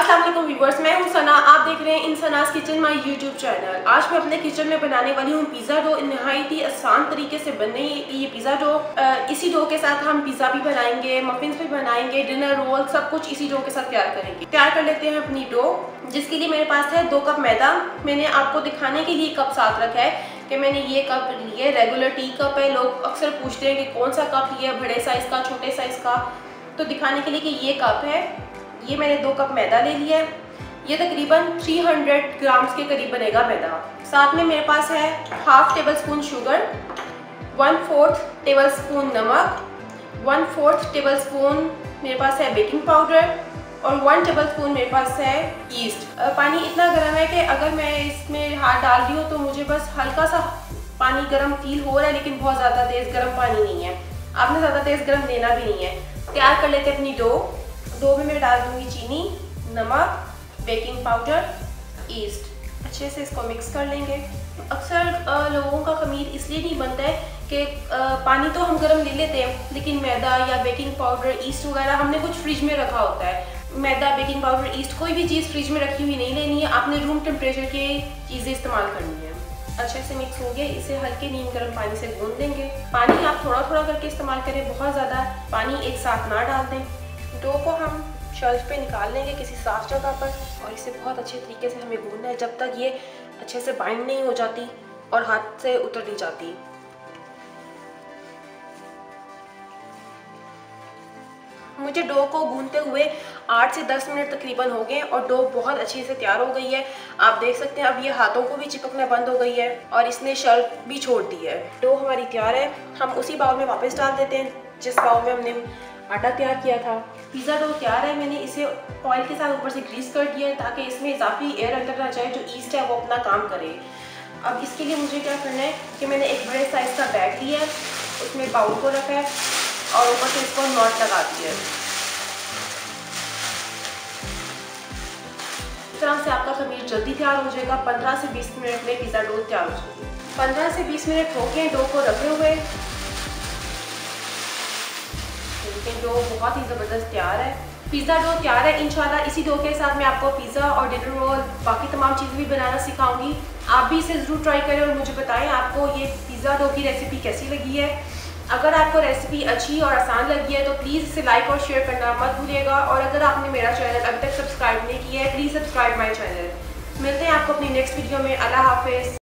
अस्सलाम वालेकुम व्यूअर्स, मैं हूं सना। आप देख रहे हैं in Sana's kitchen my YouTube channel. आज मैं अपने किचन में बनाने वाली हूं पिज़्ज़ा डो। नहायत ही आसान तरीके से बनने ये पिज़्ज़ा डो। इसी डो के साथ हम पिज़्ज़ा भी बनाएंगे, मफिन्स भी बनाएंगे, डिनर रोल, सब कुछ इसी डो के साथ तैयार करेंगे। तैयार कर लेते हैं अपनी डो, जिसके लिए मेरे पास है 2 कप मैदा। मैंने आपको दिखाने के लिए कप साथ रखा है कि मैंने ये कप लिए, रेगुलर टी कप है। लोग अक्सर पूछते हैं कि कौन सा कप लिया, बड़े साइज़ का, छोटे साइज़ का, तो दिखाने के लिए कि ये कप है। ये मैंने 2 कप मैदा ले लिया है। ये तकरीबन 300 ग्राम्स के करीब बनेगा मैदा। साथ में मेरे पास है half tablespoon sugar, 1/4 tablespoon नमक, 1/4 टेबल स्पून मेरे पास है बेकिंग पाउडर और 1 टेबल स्पून मेरे पास है ईस्ट। पानी इतना गर्म है कि अगर मैं इसमें हाथ डाल रही हूँ तो मुझे बस हल्का सा पानी गर्म फील हो रहा है, लेकिन बहुत ज़्यादा तेज़ गर्म पानी नहीं है। आपने ज़्यादा तेज़ गर्म लेना भी नहीं है। तैयार कर लेते हैं अपनी डो में मैं डाल दूँगी चीनी, नमक, बेकिंग पाउडर, ईस्ट। अच्छे से इसको मिक्स कर लेंगे। अक्सर लोगों का खमीर इसलिए नहीं बनता है कि पानी तो हम गर्म ले लेते हैं, लेकिन मैदा या बेकिंग पाउडर, ईस्ट वगैरह हमने कुछ फ्रिज में रखा होता है। मैदा, बेकिंग पाउडर, ईस्ट, कोई भी चीज़ फ्रिज में रखी हुई नहीं लेनी है, आपने रूम टेम्परेचर की चीज़ें इस्तेमाल करनी है। अच्छे से मिक्स हो गया, इसे हल्के नीम गर्म पानी से गूंद देंगे। पानी आप थोड़ा थोड़ा करके इस्तेमाल करें, बहुत ज़्यादा पानी एक साथ ना डाल दें। डो को हम शेल्फ पे निकाल लेंगे किसी साफ जगह पर, और इसे बहुत अच्छे तरीके से हमें गूंदना है जब तक ये अच्छे से बाइंड नहीं हो जाती और हाथ से उतर नहीं जाती। मुझे डो को गूंदते हुए 8 से 10 मिनट तकरीबन हो गए और डो बहुत अच्छे से तैयार हो गई है। आप देख सकते हैं अब ये हाथों को भी चिपकना बंद हो गई है और इसने शेल्फ भी छोड़ दी है। डो हमारी तैयार है। हम उसी बाउल में वापस डाल देते हैं जिस बाउल में हमने आटा तैयार किया था। पिज़्ज़ा डो तैयार है। मैंने इसे ऑयल के साथ ऊपर से ग्रीस कर दिया है ताकि इसमें इजाफी एयर अंदर ना जाए, जो ईस्ट है वो अपना काम करे। अब इसके लिए मुझे क्या करना है कि मैंने एक बड़े साइज़ का बैग लिया है, उसमें बाउल को रखा है और ऊपर से इसको नॉट लगा दिया है। इस तरह से आपका खमीर जल्दी तैयार हो जाएगा। 15 से 20 मिनट में पिज़्ज़ा डो तैयार हो जाएगी। 15 से 20 मिनट हो गए डो को रखे हुए। डो बहुत ही ज़बरदस्त तैयार है। पिज़्ज़ा डो तैयार है। इंशाल्लाह इसी डो के साथ मैं आपको पिज़्ज़ा और डिनर रोल, बाकी तमाम चीज़ें भी बनाना सिखाऊंगी। आप भी इसे ज़रूर ट्राई करें और मुझे बताएं आपको ये पिज़्ज़ा डो की रेसिपी कैसी लगी है। अगर आपको रेसिपी अच्छी और आसान लगी है तो प्लीज़ इसे लाइक और शेयर करना मत भूलिएगा। और अगर आपने मेरा चैनल अभी तक सब्सक्राइब नहीं किया है, प्लीज़ सब्सक्राइब माई चैनल। मिलते हैं आपको अपनी नेक्स्ट वीडियो में। अल्लाह हाफिज़।